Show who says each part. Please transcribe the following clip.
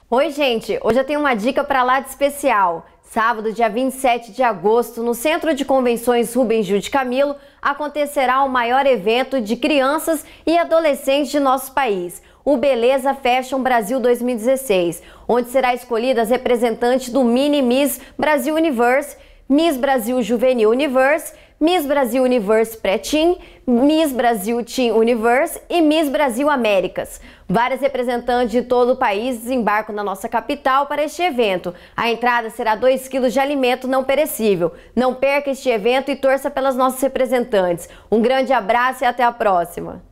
Speaker 1: Oi, gente! Hoje eu tenho uma dica para lá de especial. Sábado, dia 27 de agosto, no Centro de Convenções Rubem Gil de Camilo, acontecerá o maior evento de crianças e adolescentes de nosso país, o Beleza Fashion Brasil 2016, onde será escolhida as representantes do Mini Miss Brasil Universe, Miss Brasil Juvenil Universe, Miss Brasil Universe Pré-Teen, Miss Brasil Teen Universe e Miss Brasil Américas. Várias representantes de todo o país desembarcam na nossa capital para este evento. A entrada será 2 quilos de alimento não perecível. Não perca este evento e torça pelas nossas representantes. Um grande abraço e até a próxima!